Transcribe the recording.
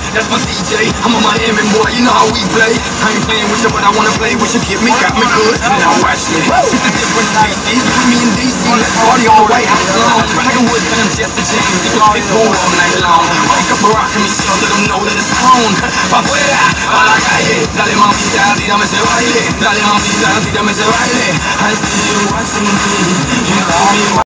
that's my DJ. I'm a Miami boy, you know how we play. I ain't playing with you, but I wanna play with you. Get me, got me good. Now watch me. It's the difference, DC. Put me in DC. Let's party all the way out long. Tiger Woods and I'm Jesse James. We can get going all night long. Wake up Barack and Michelle, let them know that it's on. Pa' afuera, a la calle. Dale mamita, tírame ese baile. Dale mamita, tírame ese baile. I see you watching me. You know me.